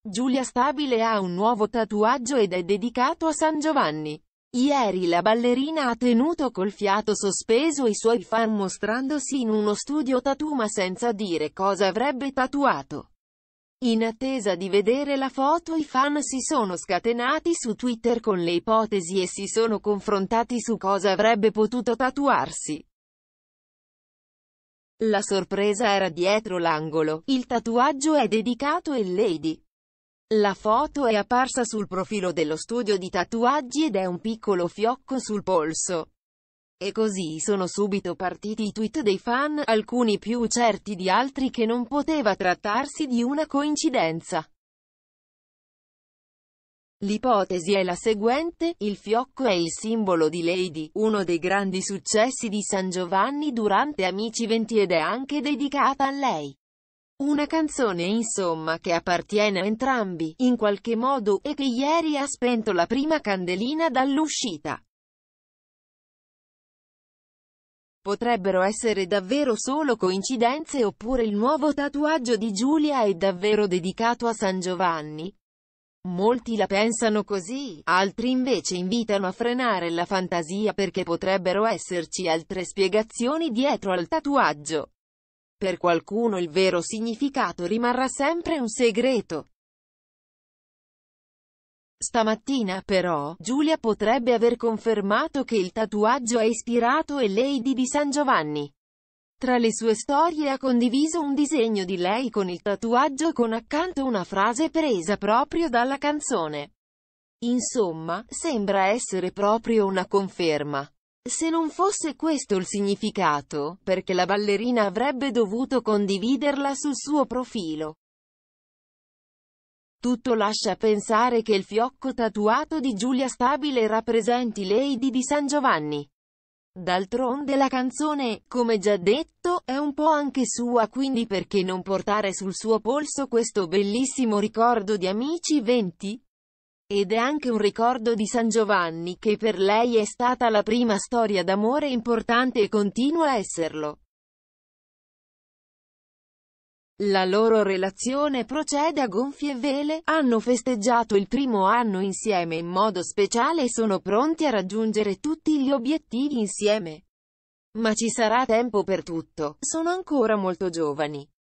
Giulia Stabile ha un nuovo tatuaggio ed è dedicato a San Giovanni. Ieri la ballerina ha tenuto col fiato sospeso i suoi fan mostrandosi in uno studio tattoo ma senza dire cosa avrebbe tatuato. In attesa di vedere la foto i fan si sono scatenati su Twitter con le ipotesi e si sono confrontati su cosa avrebbe potuto tatuarsi. La sorpresa era dietro l'angolo, il tatuaggio è dedicato a Lady. La foto è apparsa sul profilo dello studio di tatuaggi ed è un piccolo fiocco sul polso. E così sono subito partiti i tweet dei fan, alcuni più certi di altri che non poteva trattarsi di una coincidenza. L'ipotesi è la seguente: il fiocco è il simbolo di Lady, uno dei grandi successi di San Giovanni durante Amici 20 ed è anche dedicata a lei. Una canzone insomma che appartiene a entrambi, in qualche modo, e che ieri ha spento la prima candelina dall'uscita. Potrebbero essere davvero solo coincidenze oppure il nuovo tatuaggio di Giulia è davvero dedicato a San Giovanni? Molti la pensano così, altri invece invitano a frenare la fantasia perché potrebbero esserci altre spiegazioni dietro al tatuaggio. Per qualcuno il vero significato rimarrà sempre un segreto. Stamattina, però, Giulia potrebbe aver confermato che il tatuaggio è ispirato a Lady di San Giovanni. Tra le sue storie ha condiviso un disegno di lei con il tatuaggio con accanto una frase presa proprio dalla canzone. Insomma, sembra essere proprio una conferma. Se non fosse questo il significato, perché la ballerina avrebbe dovuto condividerla sul suo profilo? Tutto lascia pensare che il fiocco tatuato di Giulia Stabile rappresenti Lady di San Giovanni. D'altronde la canzone, come già detto, è un po' anche sua, quindi perché non portare sul suo polso questo bellissimo ricordo di Amici 20? Ed è anche un ricordo di San Giovanni, che per lei è stata la prima storia d'amore importante e continua a esserlo. La loro relazione procede a gonfie vele, hanno festeggiato il primo anno insieme in modo speciale e sono pronti a raggiungere tutti gli obiettivi insieme. Ma ci sarà tempo per tutto, sono ancora molto giovani.